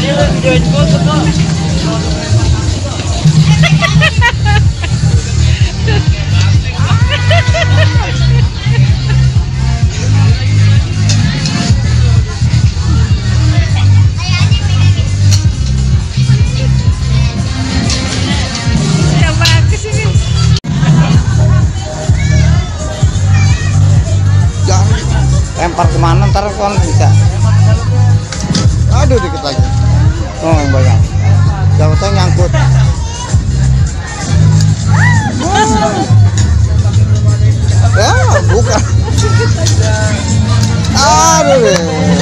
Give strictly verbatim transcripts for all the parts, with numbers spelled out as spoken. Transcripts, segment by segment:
Lempar kemana ntar kan bisa. Aduh dikit lagi. Oh yang banyak. Jauhnya nyangkut. Ya bukan. Aduh.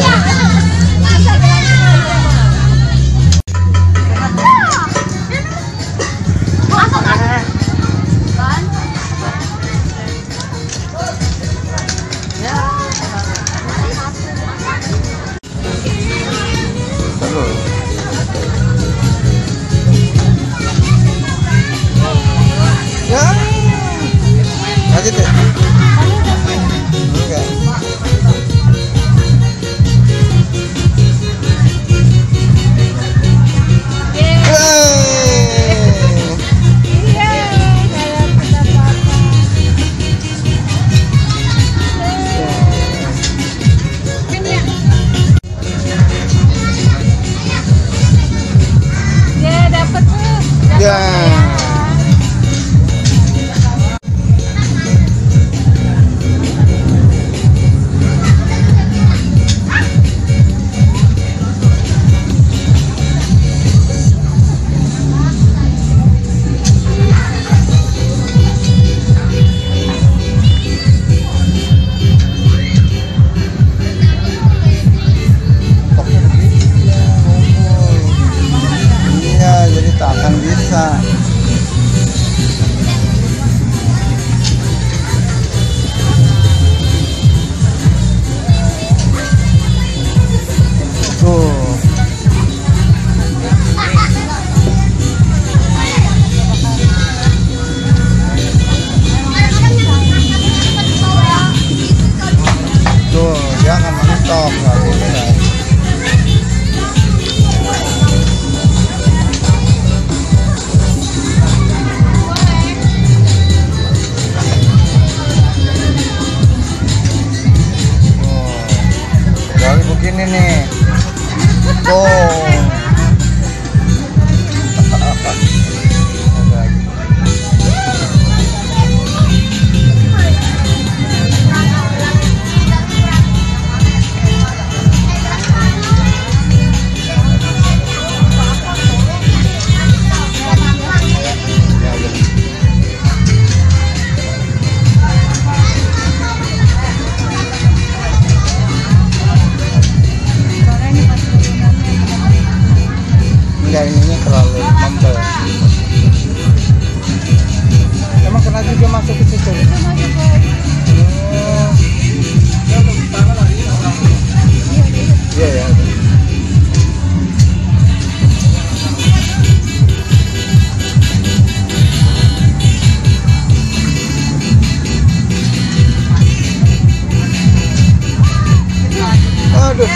Ya, lanjut ya. Enggak. Ya dapat tuh. Ya. Jadi tak akan bisa. Tuh. Tuh, jangan mentok kali ini. Begini nih, tuh. Enggak, ininya terlalu membel. Emang kena juga masuk ke situ. Oh. Iya ya. Aduh.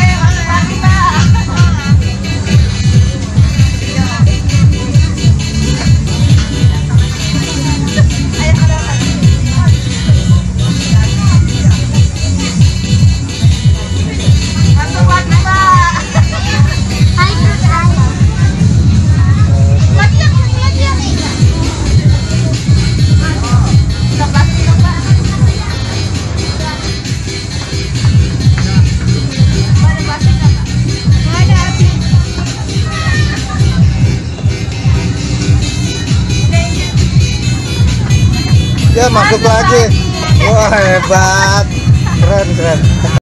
Ya masuk lagi. Wah hebat, keren keren.